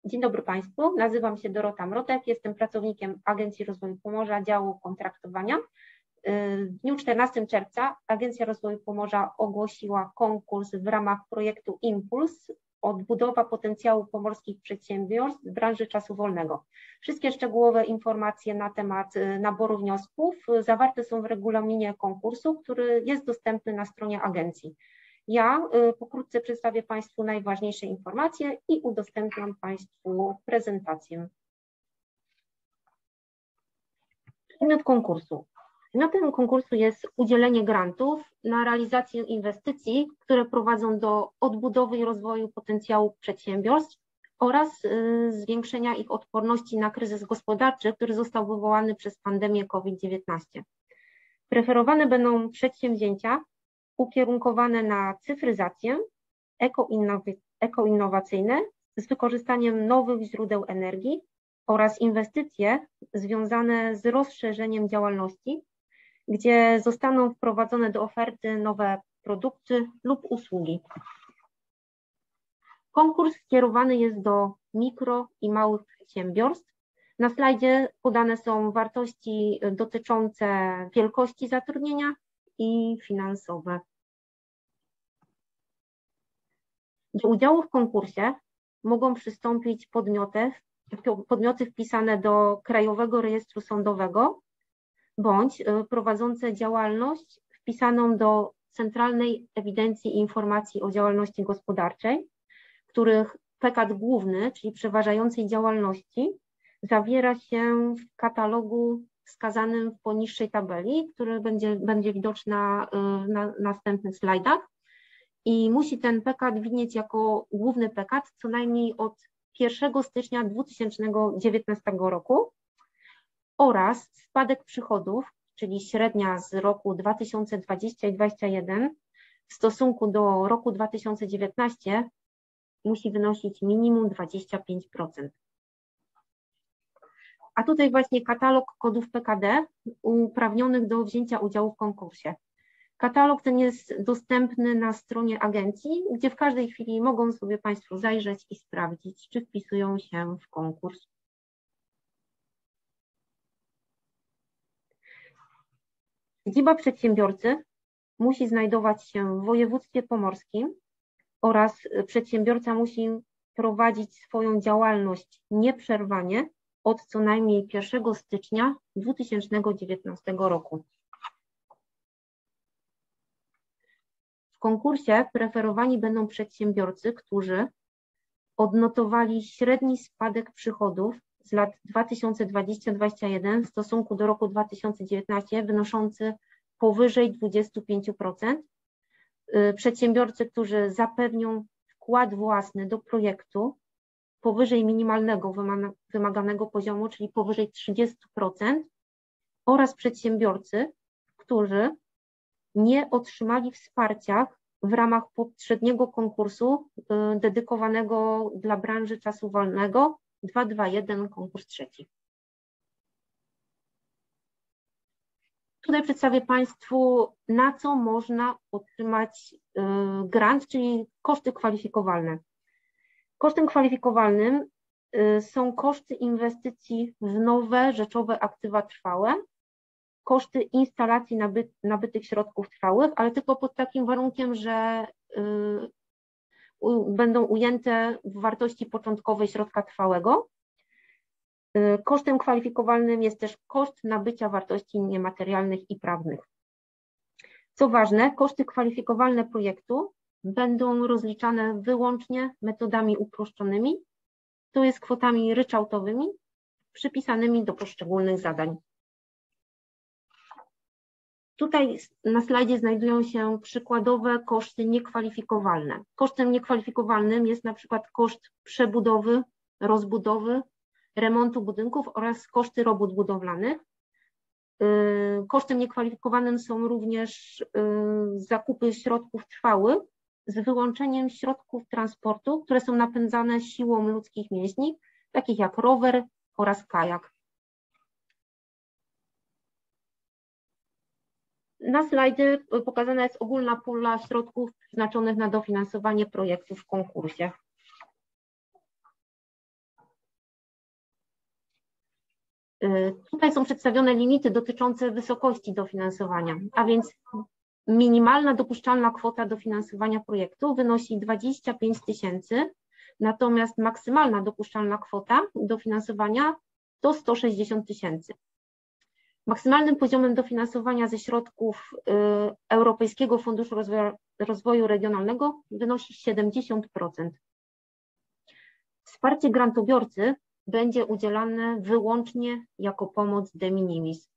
Dzień dobry Państwu, nazywam się Dorota Mrotek, jestem pracownikiem Agencji Rozwoju Pomorza działu kontraktowania. W dniu 14 czerwca Agencja Rozwoju Pomorza ogłosiła konkurs w ramach projektu Impuls odbudowa potencjału pomorskich przedsiębiorstw w branży czasu wolnego. Wszystkie szczegółowe informacje na temat naboru wniosków zawarte są w regulaminie konkursu, który jest dostępny na stronie agencji. Ja pokrótce przedstawię Państwu najważniejsze informacje i udostępniam Państwu prezentację. Przedmiot konkursu. Przedmiotem konkursu jest udzielenie grantów na realizację inwestycji, które prowadzą do odbudowy i rozwoju potencjału przedsiębiorstw oraz zwiększenia ich odporności na kryzys gospodarczy, który został wywołany przez pandemię COVID-19. Preferowane będą przedsięwzięcia ukierunkowane na cyfryzację, ekoinnowacyjne z wykorzystaniem nowych źródeł energii oraz inwestycje związane z rozszerzeniem działalności, gdzie zostaną wprowadzone do oferty nowe produkty lub usługi. Konkurs skierowany jest do mikro i małych przedsiębiorstw. Na slajdzie podane są wartości dotyczące wielkości zatrudnienia i finansowe. Do udziału w konkursie mogą przystąpić podmioty wpisane do Krajowego Rejestru Sądowego bądź prowadzące działalność wpisaną do Centralnej Ewidencji i Informacji o Działalności Gospodarczej, których pekat główny, czyli przeważającej działalności, zawiera się w katalogu wskazanym w poniższej tabeli, który będzie widoczny na następnych slajdach i musi ten pekat widnieć jako główny pekat co najmniej od 1 stycznia 2019 roku oraz spadek przychodów, czyli średnia z roku 2020 i 2021 w stosunku do roku 2019 musi wynosić minimum 25%. A tutaj właśnie katalog kodów PKD uprawnionych do wzięcia udziału w konkursie. Katalog ten jest dostępny na stronie agencji, gdzie w każdej chwili mogą sobie Państwo zajrzeć i sprawdzić, czy wpisują się w konkurs. Siedziba przedsiębiorcy musi znajdować się w województwie pomorskim oraz przedsiębiorca musi prowadzić swoją działalność nieprzerwanie od co najmniej 1 stycznia 2019 roku. W konkursie preferowani będą przedsiębiorcy, którzy odnotowali średni spadek przychodów z lat 2020-2021 w stosunku do roku 2019 wynoszący powyżej 25%. Przedsiębiorcy, którzy zapewnią wkład własny do projektu powyżej minimalnego wymaganego poziomu, czyli powyżej 30%, oraz przedsiębiorcy, którzy nie otrzymali wsparcia w ramach poprzedniego konkursu dedykowanego dla branży czasu wolnego 221 konkurs trzeci. Tutaj przedstawię Państwu, na co można otrzymać grant, czyli koszty kwalifikowalne. Kosztem kwalifikowalnym są koszty inwestycji w nowe rzeczowe aktywa trwałe, koszty instalacji nabytych środków trwałych, ale tylko pod takim warunkiem, że będą ujęte w wartości początkowej środka trwałego. Kosztem kwalifikowalnym jest też koszt nabycia wartości niematerialnych i prawnych. Co ważne, koszty kwalifikowalne projektu będą rozliczane wyłącznie metodami uproszczonymi, to jest kwotami ryczałtowymi przypisanymi do poszczególnych zadań. Tutaj na slajdzie znajdują się przykładowe koszty niekwalifikowalne. Kosztem niekwalifikowalnym jest na przykład koszt przebudowy, rozbudowy, remontu budynków oraz koszty robót budowlanych. Kosztem niekwalifikowanym są również zakupy środków trwałych z wyłączeniem środków transportu, które są napędzane siłą ludzkich mięśni, takich jak rower oraz kajak. Na slajdzie pokazana jest ogólna pula środków przeznaczonych na dofinansowanie projektów w konkursie. Tutaj są przedstawione limity dotyczące wysokości dofinansowania, a więc minimalna dopuszczalna kwota dofinansowania projektu wynosi 25 000, natomiast maksymalna dopuszczalna kwota dofinansowania to 160 000. Maksymalnym poziomem dofinansowania ze środków Europejskiego Funduszu Rozwoju Regionalnego wynosi 70%. Wsparcie grantobiorcy będzie udzielane wyłącznie jako pomoc de minimis.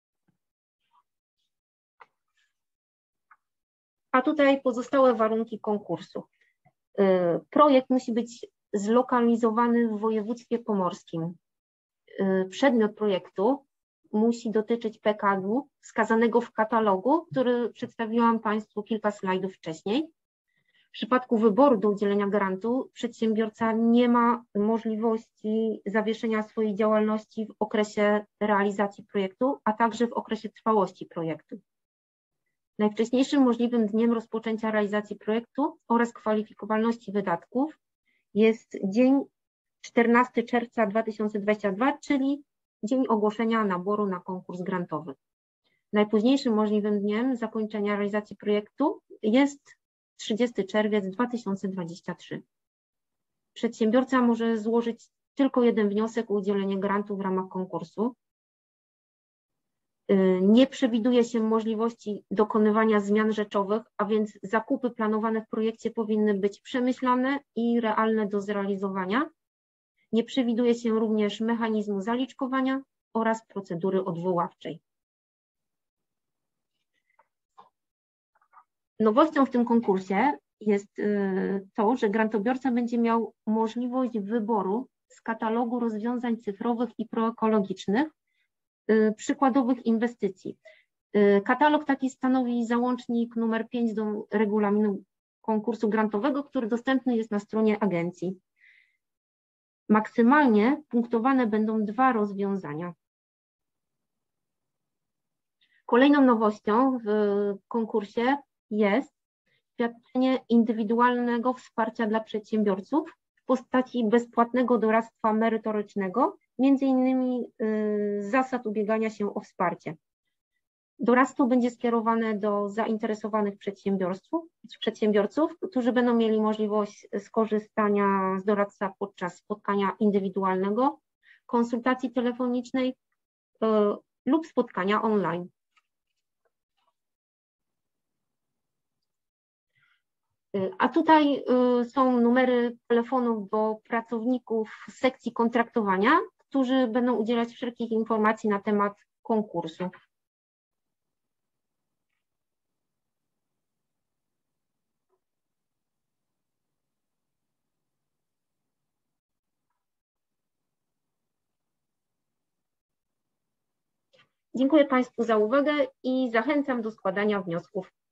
A tutaj pozostałe warunki konkursu. Projekt musi być zlokalizowany w województwie pomorskim. Przedmiot projektu musi dotyczyć PKD-u wskazanego w katalogu, który przedstawiłam Państwu kilka slajdów wcześniej. W przypadku wyboru do udzielenia grantu przedsiębiorca nie ma możliwości zawieszenia swojej działalności w okresie realizacji projektu, a także w okresie trwałości projektu. Najwcześniejszym możliwym dniem rozpoczęcia realizacji projektu oraz kwalifikowalności wydatków jest dzień 14 czerwca 2022, czyli dzień ogłoszenia naboru na konkurs grantowy. Najpóźniejszym możliwym dniem zakończenia realizacji projektu jest 30 czerwiec 2023. Przedsiębiorca może złożyć tylko jeden wniosek o udzielenie grantu w ramach konkursu. Nie przewiduje się możliwości dokonywania zmian rzeczowych, a więc zakupy planowane w projekcie powinny być przemyślane i realne do zrealizowania. Nie przewiduje się również mechanizmu zaliczkowania oraz procedury odwoławczej. Nowością w tym konkursie jest to, że grantobiorca będzie miał możliwość wyboru z katalogu rozwiązań cyfrowych i proekologicznych przykładowych inwestycji. Katalog taki stanowi załącznik numer 5 do regulaminu konkursu grantowego, który dostępny jest na stronie agencji. Maksymalnie punktowane będą 2 rozwiązania. Kolejną nowością w konkursie jest świadczenie indywidualnego wsparcia dla przedsiębiorców w postaci bezpłatnego doradztwa merytorycznego, między innymi zasad ubiegania się o wsparcie. Doradztwo będzie skierowane do zainteresowanych przedsiębiorców, którzy będą mieli możliwość skorzystania z doradztwa podczas spotkania indywidualnego, konsultacji telefonicznej lub spotkania online. A tutaj są numery telefonów do pracowników sekcji kontraktowania, którzy będą udzielać wszelkich informacji na temat konkursu. Dziękuję Państwu za uwagę i zachęcam do składania wniosków.